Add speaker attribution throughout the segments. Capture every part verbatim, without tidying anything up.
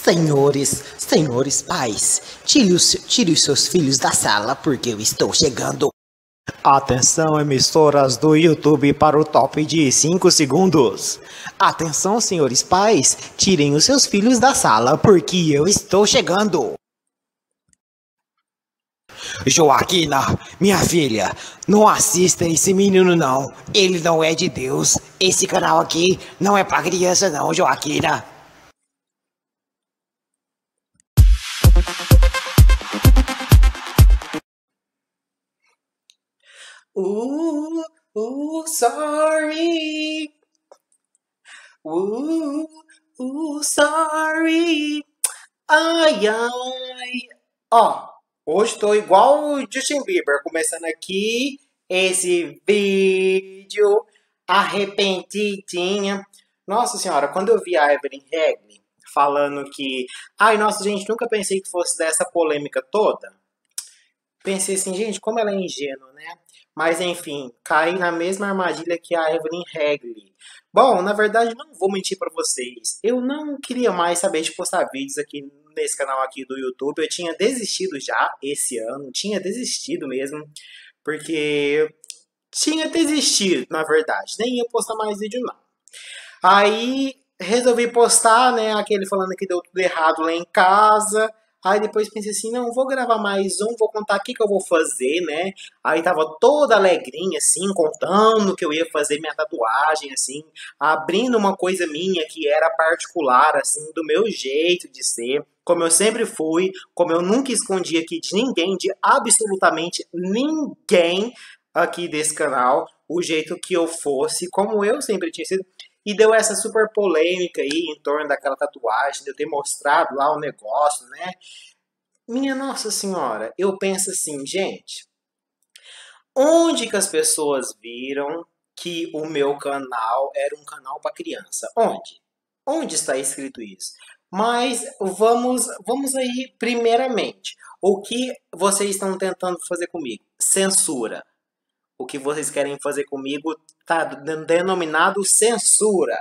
Speaker 1: Senhores, senhores pais, tire os, tire os seus filhos da sala porque eu estou chegando. Atenção, emissoras do YouTube, para o top de cinco segundos. Atenção, senhores pais, tirem os seus filhos da sala porque eu estou chegando. Joaquina, minha filha, não assista esse menino não. Ele não é de Deus. Esse canal aqui não é pra criança não, Joaquina.
Speaker 2: Ooh, ooh, sorry. Ooh, ooh, sorry. Ai, ai. Ó, hoje tô igual o Justin Bieber, começando aqui esse vídeo arrependidinha. Nossa senhora, quando eu vi a Evelyn Hagley falando que... Ai, nossa, gente, nunca pensei que fosse dessa polêmica toda. Pensei assim, gente, como ela é ingênua, né? Mas, enfim, caí na mesma armadilha que a Evelyn Hagley. Bom, na verdade, não vou mentir pra vocês. Eu não queria mais saber de postar vídeos aqui nesse canal aqui do YouTube. Eu tinha desistido já esse ano. Tinha desistido mesmo. Porque tinha desistido, na verdade. Nem ia postar mais vídeo, não. Aí, resolvi postar, né? Aquele falando que deu tudo errado lá em casa. Aí depois pensei assim, não, vou gravar mais um, vou contar o que, que eu vou fazer, né? Aí tava toda alegrinha, assim, contando que eu ia fazer minha tatuagem, assim, abrindo uma coisa minha que era particular, assim, do meu jeito de ser, como eu sempre fui, como eu nunca escondi aqui de ninguém, de absolutamente ninguém aqui desse canal, o jeito que eu fosse, como eu sempre tinha sido. E deu essa super polêmica aí em torno daquela tatuagem, de eu ter mostrado lá o negócio, né? Minha Nossa Senhora, eu penso assim, gente, onde que as pessoas viram que o meu canal era um canal para criança? Onde? Onde está escrito isso? Mas vamos, vamos aí, primeiramente, o que vocês estão tentando fazer comigo? Censura. O que vocês querem fazer comigo está denominado censura.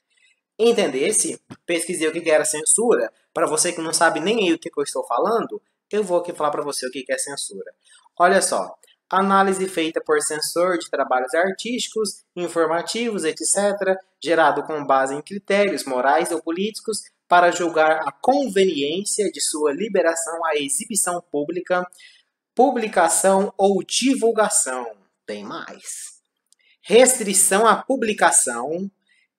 Speaker 2: Entendesse? Pesquisei o que era censura. Para você que não sabe nem aí o que eu estou falando, eu vou aqui falar para você o que é censura. Olha só. Análise feita por censor de trabalhos artísticos, informativos, etcétera, gerado com base em critérios morais ou políticos para julgar a conveniência de sua liberação à exibição pública, publicação ou divulgação. Tem mais. Restrição à publicação,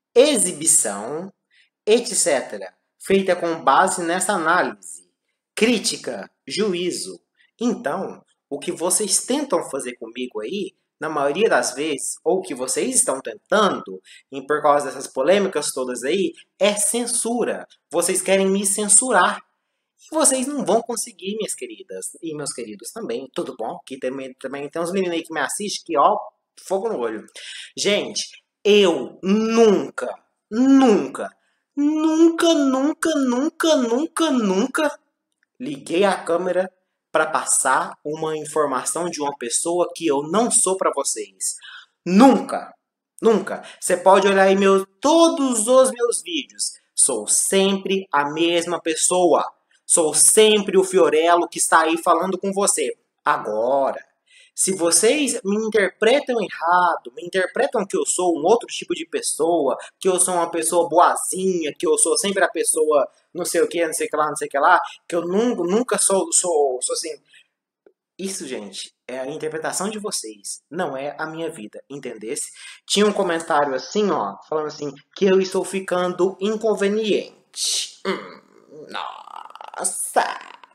Speaker 2: exibição, etcétera, feita com base nessa análise, crítica, juízo. Então, o que vocês tentam fazer comigo aí, na maioria das vezes, ou o que vocês estão tentando, e por causa dessas polêmicas todas aí, é censura. Vocês querem me censurar. E vocês não vão conseguir, minhas queridas, e meus queridos também, tudo bom? Que também, também tem uns meninos aí que me assistem que, ó, fogo no olho. Gente, eu nunca, nunca, nunca, nunca, nunca, nunca, nunca liguei a câmera para passar uma informação de uma pessoa que eu não sou para vocês. Nunca, nunca. Você pode olhar aí meus, todos os meus vídeos. Sou sempre a mesma pessoa. Sou sempre o Fiorello que está aí falando com você. Agora, se vocês me interpretam errado, me interpretam que eu sou um outro tipo de pessoa, que eu sou uma pessoa boazinha, que eu sou sempre a pessoa não sei o que, não sei o que lá, não sei o que lá, que eu nunca, nunca sou, sou, sou assim... Isso, gente, é a interpretação de vocês, não é a minha vida, entendesse? Tinha um comentário assim, ó, falando assim, que eu estou ficando inconveniente. Hum, nossa!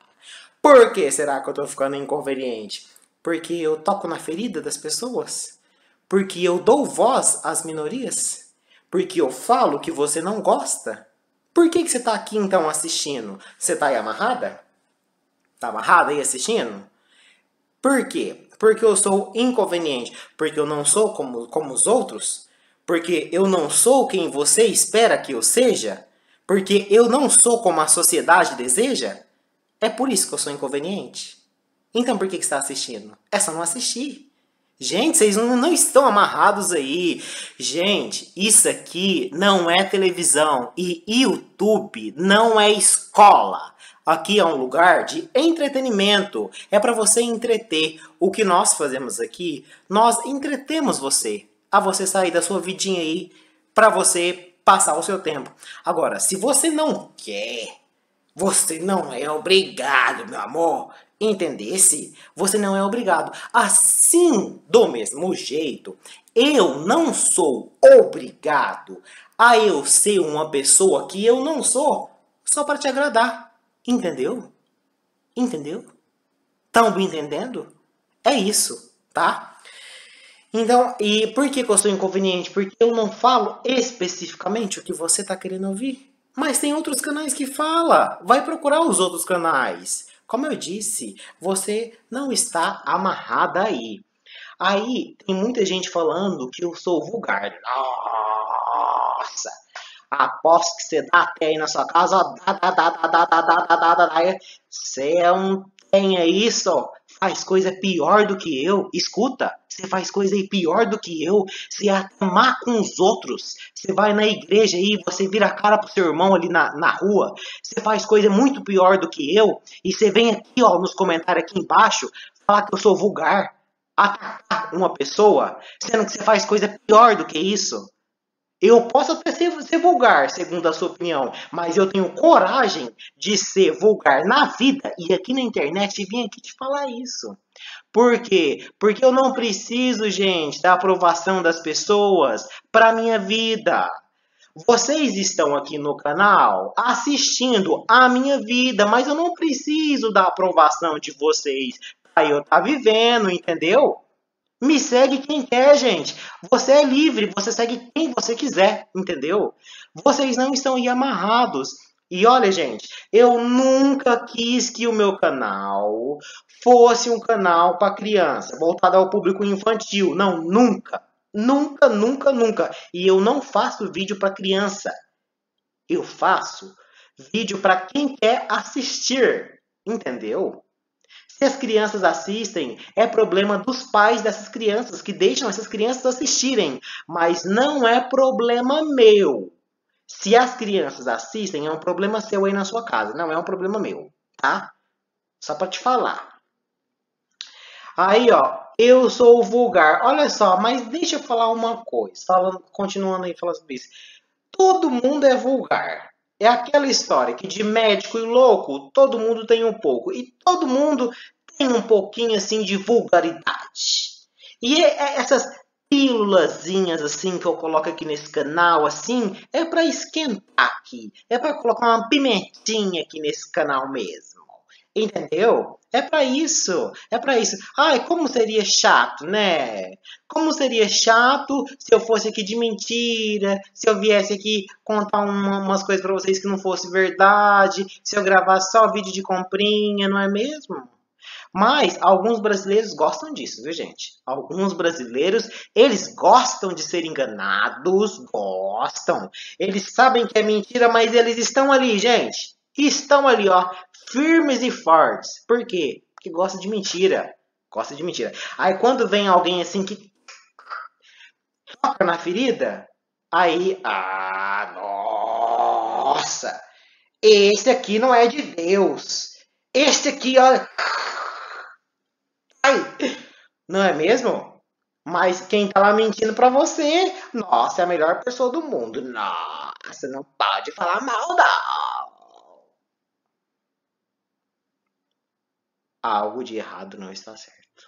Speaker 2: Por que será que eu estou ficando inconveniente? Porque eu toco na ferida das pessoas? Porque eu dou voz às minorias? Porque eu falo que você não gosta? Por que, que você está aqui então assistindo? Você está aí amarrada? Está amarrada aí assistindo? Por quê? Porque eu sou inconveniente? Porque eu não sou como, como os outros? Porque eu não sou quem você espera que eu seja? Porque eu não sou como a sociedade deseja? É por isso que eu sou inconveniente? Então por que, que você está assistindo? É só não assistir. Gente, vocês não, não estão amarrados aí. Gente, isso aqui não é televisão e YouTube não é escola. Aqui é um lugar de entretenimento. É para você entreter. O que nós fazemos aqui, nós entretemos você. A você sair da sua vidinha aí para você passar o seu tempo. Agora, se você não quer, você não é obrigado, meu amor. Entendesse? Você não é obrigado. Assim, do mesmo jeito, eu não sou obrigado a eu ser uma pessoa que eu não sou só para te agradar. Entendeu? Entendeu? Estão me entendendo? É isso, tá? Então, e por que, que eu sou inconveniente? Porque eu não falo especificamente o que você está querendo ouvir. Mas tem outros canais que fala. Vai procurar os outros canais. Como eu disse, você não está amarrada aí. Aí tem muita gente falando que eu sou vulgar. Nossa! Aposto que você dá até aí na sua casa, ó, dá, dá, dá, dá, dá, dá, dá, dá, dá, dá, dá. Você não tem isso, faz coisa pior do que eu. Escuta, você faz coisa aí pior do que eu. Você amar com os outros. Você vai na igreja aí, você vira a cara pro seu irmão ali na, na rua. Você faz coisa muito pior do que eu. E você vem aqui, ó, nos comentários aqui embaixo, falar que eu sou vulgar. Atacar uma pessoa, sendo que você faz coisa pior do que isso. Eu posso até ser, ser vulgar, segundo a sua opinião, mas eu tenho coragem de ser vulgar na vida e aqui na internet e vim aqui te falar isso. Por quê? Porque eu não preciso, gente, da aprovação das pessoas para minha vida. Vocês estão aqui no canal assistindo a minha vida, mas eu não preciso da aprovação de vocês para eu estar vivendo, entendeu? Me segue quem quer, gente. Você é livre, você segue quem você quiser, entendeu? Vocês não estão aí amarrados. E olha, gente, eu nunca quis que o meu canal fosse um canal para criança, voltado ao público infantil. Não, nunca. Nunca, nunca, nunca. E eu não faço vídeo para criança. Eu faço vídeo para quem quer assistir, entendeu? Se as crianças assistem, é problema dos pais dessas crianças que deixam essas crianças assistirem. Mas não é problema meu. Se as crianças assistem, é um problema seu aí na sua casa. Não é um problema meu, tá? Só pra te falar. Aí, ó, eu sou vulgar. Olha só, mas deixa eu falar uma coisa. Falando, continuando aí falando sobre isso. Todo mundo é vulgar. É aquela história que de médico e louco, todo mundo tem um pouco. E todo mundo tem um pouquinho assim de vulgaridade. E essas pílulazinhas assim que eu coloco aqui nesse canal, assim, é para esquentar aqui. É para colocar uma pimentinha aqui nesse canal mesmo. Entendeu? É para isso. É para isso. Ai, como seria chato, né? Como seria chato se eu fosse aqui de mentira, se eu viesse aqui contar uma, umas coisas para vocês que não fosse verdade, se eu gravasse só vídeo de comprinha, não é mesmo? Mas alguns brasileiros gostam disso, viu, gente? Alguns brasileiros, eles gostam de ser enganados, gostam. Eles sabem que é mentira, mas eles estão ali, gente. Estão ali, ó, firmes e fortes. Por quê? Porque gosta de mentira. Gosta de mentira. Aí quando vem alguém assim que toca na ferida, aí, ah, nossa, esse aqui não é de Deus. Esse aqui, olha, ai, não é mesmo? Mas quem tá lá mentindo pra você, nossa, é a melhor pessoa do mundo. Nossa, não pode falar mal, não. Algo de errado não está certo.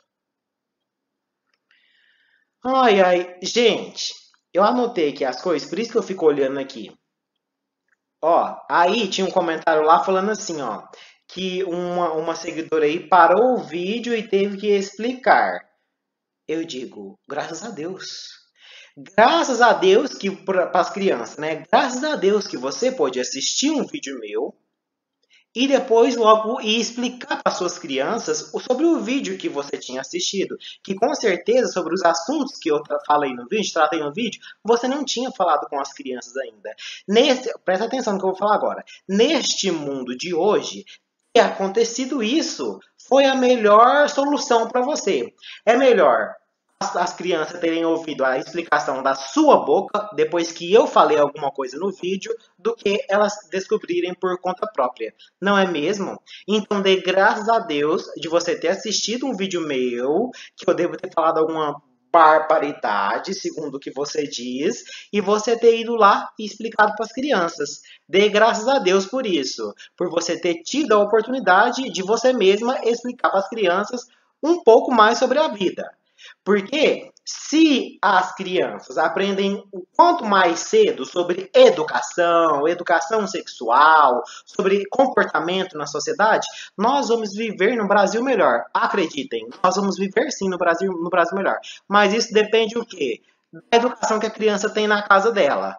Speaker 2: Ai, ai, gente, eu anotei aqui as coisas, por isso que eu fico olhando aqui. Ó, aí tinha um comentário lá falando assim, ó, que uma, uma seguidora aí parou o vídeo e teve que explicar. Eu digo, graças a Deus. Graças a Deus que, para as crianças, né? Graças a Deus que você pode assistir um vídeo meu e depois logo ir explicar para suas crianças sobre o vídeo que você tinha assistido. Que com certeza sobre os assuntos que eu falei no vídeo, tratei no vídeo, você não tinha falado com as crianças ainda. Nesse, presta atenção no que eu vou falar agora. Neste mundo de hoje, ter acontecido isso foi a melhor solução para você. É melhor as, as crianças terem ouvido a explicação da sua boca, depois que eu falei alguma coisa no vídeo, do que elas descobrirem por conta própria. Não é mesmo? Então dê graças a Deus de você ter assistido um vídeo meu, que eu devo ter falado alguma barbaridade, segundo o que você diz, e você ter ido lá e explicado para as crianças. Dê graças a Deus por isso, por você ter tido a oportunidade de você mesma explicar para as crianças um pouco mais sobre a vida. Porque se as crianças aprendem o quanto mais cedo sobre educação, educação sexual, sobre comportamento na sociedade, nós vamos viver no Brasil melhor. Acreditem, nós vamos viver sim no Brasil, no Brasil melhor. Mas isso depende do quê? Da educação que a criança tem na casa dela.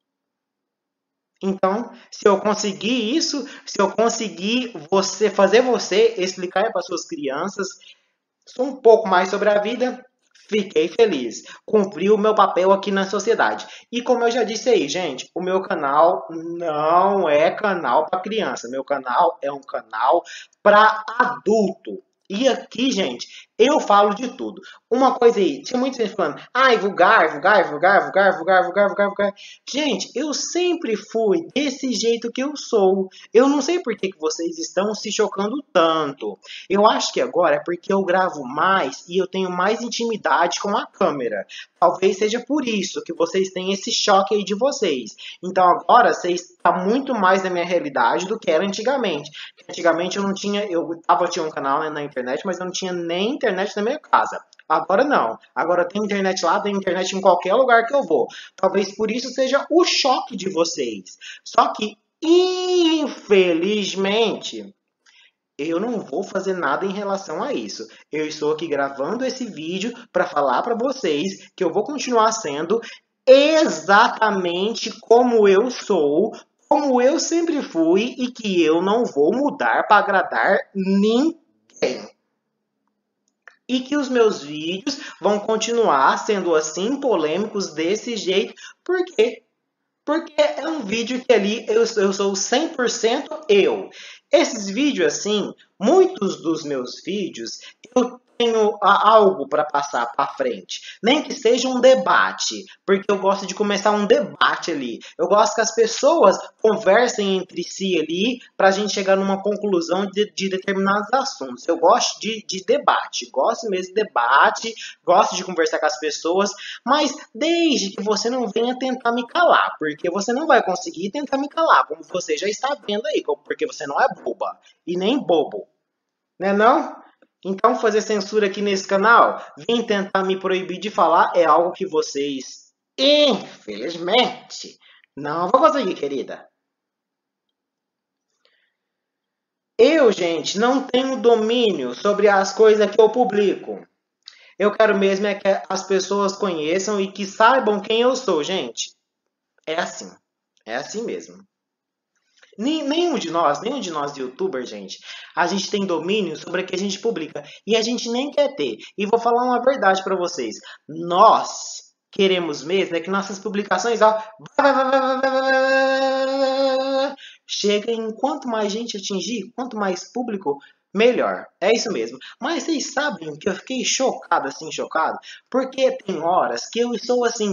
Speaker 2: Então, se eu conseguir isso, se eu conseguir você fazer você explicar para suas crianças um pouco mais sobre a vida, fiquei feliz. Cumpri o meu papel aqui na sociedade. E como eu já disse aí, gente, o meu canal não é canal para criança. Meu canal é um canal para adulto. E aqui, gente, eu falo de tudo. Uma coisa aí, tinha muita gente falando, ai, vulgar, vulgar, vulgar, vulgar, vulgar, vulgar, vulgar, vulgar. Gente, eu sempre fui desse jeito que eu sou. Eu não sei por que, que vocês estão se chocando tanto. Eu acho que agora é porque eu gravo mais e eu tenho mais intimidade com a câmera. Talvez seja por isso que vocês têm esse choque aí de vocês. Então agora vocês está muito mais na minha realidade do que era antigamente. Antigamente eu não tinha, eu tava, tinha um canal, né, na internet, mas eu não tinha nem internet na minha casa. Agora não. Agora tem internet lá, tem internet em qualquer lugar que eu vou. Talvez por isso seja o choque de vocês. Só que, infelizmente, eu não vou fazer nada em relação a isso. Eu estou aqui gravando esse vídeo para falar para vocês que eu vou continuar sendo exatamente como eu sou, como eu sempre fui e que eu não vou mudar para agradar ninguém. E que os meus vídeos vão continuar sendo assim, polêmicos desse jeito. Por quê? Porque é um vídeo que ali eu, eu sou cem por cento eu. Esses vídeos assim, muitos dos meus vídeos, eu tenho algo para passar para frente. Nem que seja um debate, porque eu gosto de começar um debate ali. Eu gosto que as pessoas conversem entre si ali para a gente chegar numa conclusão de, de determinados assuntos. Eu gosto de, de debate, gosto mesmo de debate, gosto de conversar com as pessoas, mas desde que você não venha tentar me calar, porque você não vai conseguir tentar me calar, como você já está vendo aí, porque você não é boba e nem bobo, né não? Então fazer censura aqui nesse canal, vir tentar me proibir de falar é algo que vocês, infelizmente, não vão conseguir, querida. Eu, gente, não tenho domínio sobre as coisas que eu publico. Eu quero mesmo é que as pessoas conheçam e que saibam quem eu sou, gente. É assim. É assim mesmo. Nenhum de nós, nenhum de nós youtubers, gente, a gente tem domínio sobre o que a gente publica. E a gente nem quer ter. E vou falar uma verdade para vocês. Nós queremos mesmo é que nossas publicações, ó, chega em quanto mais gente atingir, quanto mais público, melhor. É isso mesmo. Mas vocês sabem que eu fiquei chocado, assim, chocado, porque tem horas que eu estou, assim,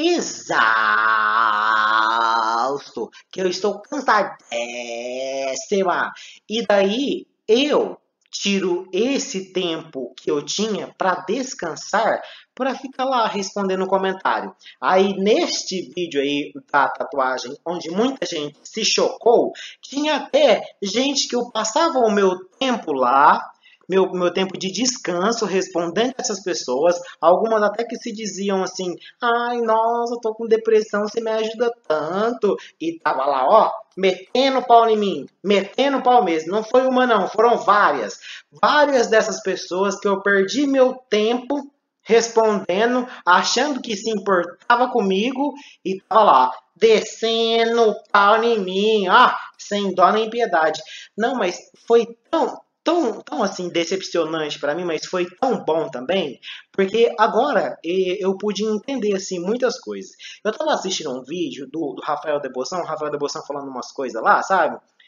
Speaker 2: exausto, que eu estou cansadíssima. E daí, eu tiro esse tempo que eu tinha para descansar, para ficar lá respondendo comentário. Aí, neste vídeo aí da tatuagem, onde muita gente se chocou, tinha até gente que eu passava o meu tempo lá, meu, meu tempo de descanso, respondendo essas pessoas, algumas até que se diziam assim, ai, nossa, eu tô com depressão, você me ajuda tanto, e tava lá, ó, metendo pau em mim, metendo pau mesmo, não foi uma não, foram várias, várias dessas pessoas que eu perdi meu tempo respondendo, achando que se importava comigo, e tava lá, descendo pau em mim, ah, sem dó nem piedade. Não, mas foi tão, tão, tão assim, decepcionante para mim, mas foi tão bom também, porque agora eu pude entender, assim, muitas coisas. Eu tava assistindo um vídeo do, do Rafael Deboção, o Rafael Deboção falando umas coisas lá, sabe?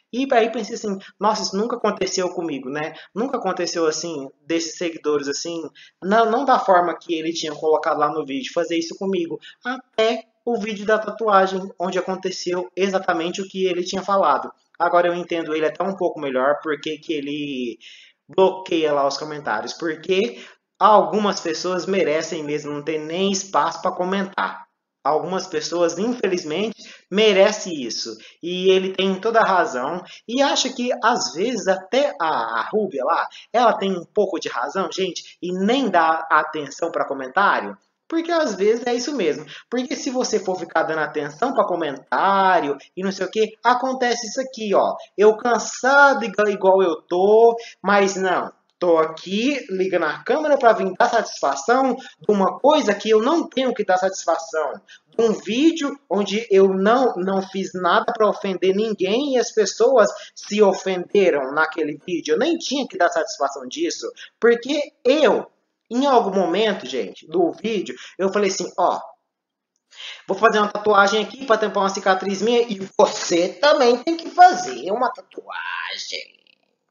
Speaker 2: E aí pensei assim, nossa, isso nunca aconteceu comigo, né? Nunca aconteceu assim, desses seguidores assim, não, não da forma que ele tinha colocado lá no vídeo, fazer isso comigo. Até o vídeo da tatuagem, onde aconteceu exatamente o que ele tinha falado. Agora eu entendo ele até um pouco melhor, porque que ele bloqueia lá os comentários. Porque algumas pessoas merecem mesmo não ter nem espaço para comentar. Algumas pessoas, infelizmente, merecem isso. E ele tem toda a razão. E acho que, às vezes, até a, a Rúbia lá, ela tem um pouco de razão, gente, e nem dá atenção para comentário. Porque às vezes é isso mesmo. Porque se você for ficar dando atenção para comentário e não sei o que, acontece isso aqui, ó. Eu cansado igual, igual eu tô, mas não. Tô aqui ligando a câmera para vir dar satisfação de uma coisa que eu não tenho que dar satisfação. De um vídeo onde eu não, não fiz nada para ofender ninguém e as pessoas se ofenderam naquele vídeo. Eu nem tinha que dar satisfação disso, porque eu, em algum momento, gente, do vídeo, eu falei assim, ó, vou fazer uma tatuagem aqui para tampar uma cicatriz minha e você também tem que fazer uma tatuagem.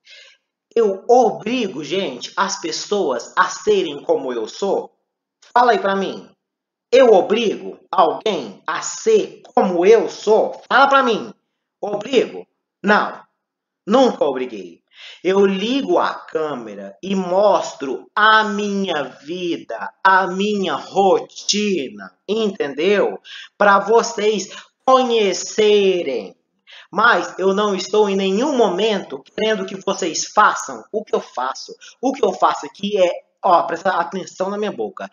Speaker 2: Eu obrigo, gente, as pessoas a serem como eu sou? Fala aí pra mim. Eu obrigo alguém a ser como eu sou? Fala pra mim. Obrigo? Não. Nunca obriguei. Eu ligo a câmera e mostro a minha vida, a minha rotina, entendeu? Para vocês conhecerem. Mas eu não estou em nenhum momento querendo que vocês façam o que eu faço. O que eu faço aqui é, ó, presta atenção na minha boca.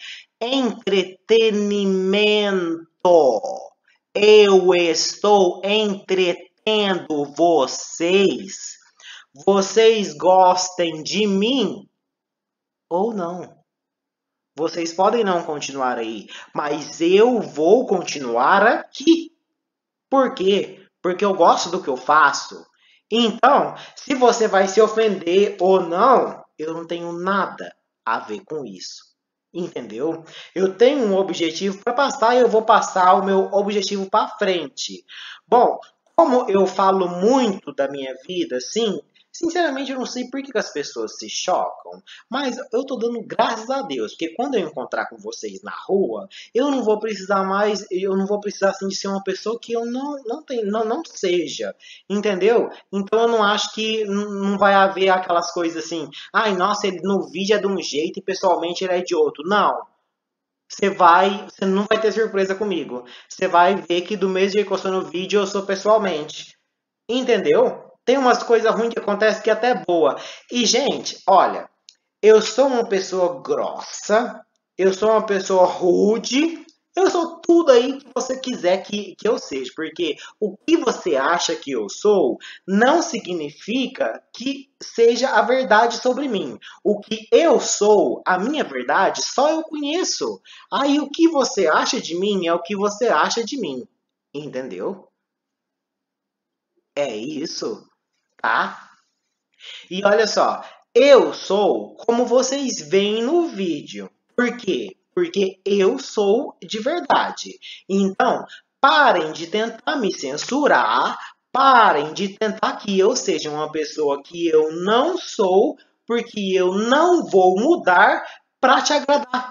Speaker 2: Entretenimento. Eu estou entretendo vocês. Vocês gostem de mim ou não. Vocês podem não continuar aí, mas eu vou continuar aqui. Por quê? Porque eu gosto do que eu faço. Então, se você vai se ofender ou não, eu não tenho nada a ver com isso. Entendeu? Eu tenho um objetivo para passar e eu vou passar o meu objetivo para frente. Bom, como eu falo muito da minha vida, sim, sinceramente eu não sei por que as pessoas se chocam, mas eu tô dando graças a Deus, porque quando eu encontrar com vocês na rua, eu não vou precisar mais, eu não vou precisar assim de ser uma pessoa que eu não não tenho, não, não seja, entendeu? Então eu não acho que não vai haver aquelas coisas assim, ai, nossa, ele no vídeo é de um jeito e pessoalmente ele é de outro. Não. Você vai, você não vai ter surpresa comigo. Você vai ver que do mesmo jeito que eu sou no vídeo, eu sou pessoalmente. Entendeu? Tem umas coisas ruins que acontecem que é até boa. E, gente, olha, eu sou uma pessoa grossa, eu sou uma pessoa rude, eu sou tudo aí que você quiser que, que eu seja. Porque o que você acha que eu sou não significa que seja a verdade sobre mim. O que eu sou, a minha verdade, só eu conheço. Aí o que você acha de mim é o que você acha de mim. Entendeu? É isso, tá? E olha só, eu sou como vocês veem no vídeo. Por quê? Porque eu sou de verdade. Então, parem de tentar me censurar, parem de tentar que eu seja uma pessoa que eu não sou, porque eu não vou mudar para te agradar.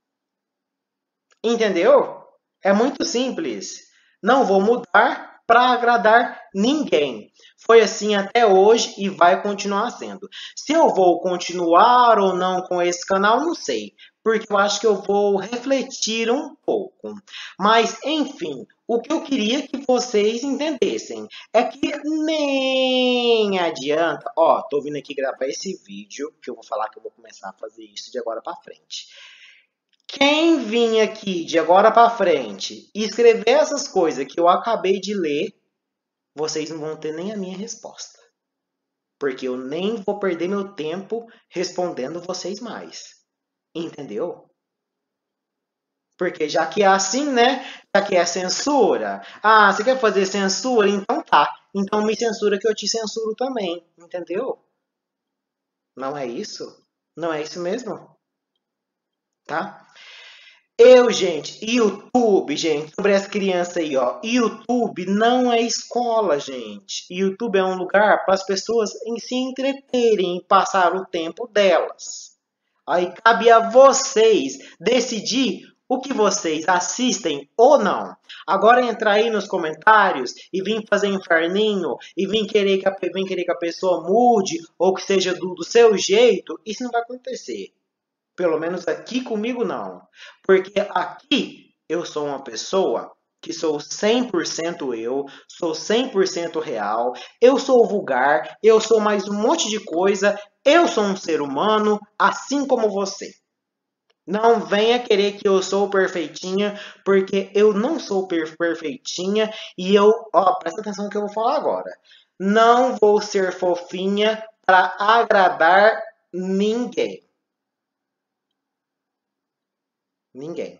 Speaker 2: Entendeu? É muito simples. Não vou mudar para agradar ninguém. Foi assim até hoje e vai continuar sendo. Se eu vou continuar ou não com esse canal, não sei. Porque eu acho que eu vou refletir um pouco. Mas, enfim, o que eu queria que vocês entendessem é que nem adianta. Ó, tô vindo aqui gravar esse vídeo, que eu vou falar que eu vou começar a fazer isso de agora para frente. Quem vir aqui de agora para frente e escrever essas coisas que eu acabei de ler, vocês não vão ter nem a minha resposta. Porque eu nem vou perder meu tempo respondendo vocês mais. Entendeu? Porque já que é assim, né? Já que é censura. Ah, você quer fazer censura? Então tá. Então me censura que eu te censuro também. Entendeu? Não é isso? Não é isso mesmo? Tá? Eu, gente, YouTube, gente, sobre as crianças aí, ó. YouTube não é escola, gente. YouTube é um lugar para as pessoas em se entreterem, passar o tempo delas. Aí cabe a vocês decidir o que vocês assistem ou não. Agora entrar aí nos comentários e vir fazer inferninho e vir querer que a, vir querer que a pessoa mude ou que seja do, do seu jeito, isso não vai acontecer. Pelo menos aqui comigo não. Porque aqui eu sou uma pessoa que sou cem por cento eu, sou cem por cento real, eu sou vulgar, eu sou mais um monte de coisa, eu sou um ser humano, assim como você. Não venha querer que eu sou perfeitinha, porque eu não sou perfeitinha e eu, ó, presta atenção no que eu vou falar agora. Não vou ser fofinha para agradar ninguém. Ninguém.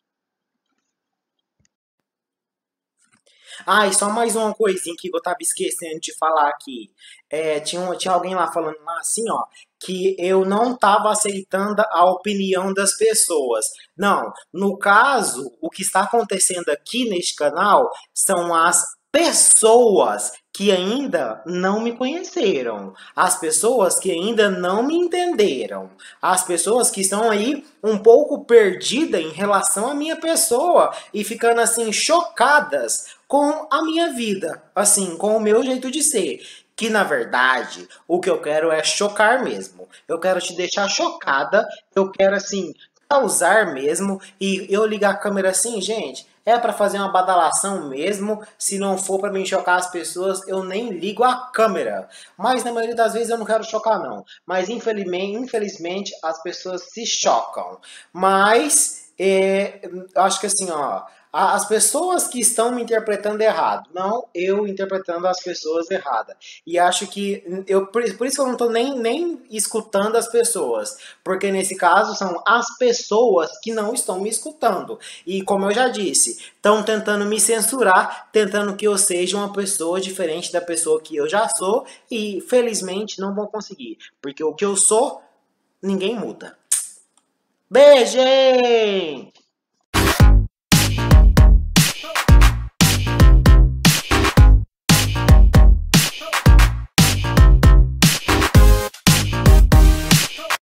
Speaker 2: Ah, e só mais uma coisinha que eu tava esquecendo de falar aqui. É, tinha, um- tinha alguém lá falando lá assim, ó, que eu não tava aceitando a opinião das pessoas. Não, no caso, o que está acontecendo aqui neste canal são as pessoas que ainda não me conheceram, as pessoas que ainda não me entenderam, as pessoas que estão aí um pouco perdidas em relação à minha pessoa e ficando assim chocadas com a minha vida, assim, com o meu jeito de ser. Que na verdade o que eu quero é chocar mesmo. Eu quero te deixar chocada, eu quero assim causar mesmo e eu ligar a câmera assim, gente. É para fazer uma badalação mesmo. Se não for para me chocar as pessoas, eu nem ligo a câmera. Mas na maioria das vezes eu não quero chocar não. Mas infelizmente, infelizmente as pessoas se chocam. Mas é, acho que assim, ó, as pessoas que estão me interpretando errado, não eu interpretando as pessoas erradas. E acho que eu por isso que eu não estou nem, nem escutando as pessoas, porque nesse caso são as pessoas que não estão me escutando. E como eu já disse, estão tentando me censurar, tentando que eu seja uma pessoa diferente da pessoa que eu já sou e felizmente não vão conseguir, porque o que eu sou ninguém muda. Beijo, gente!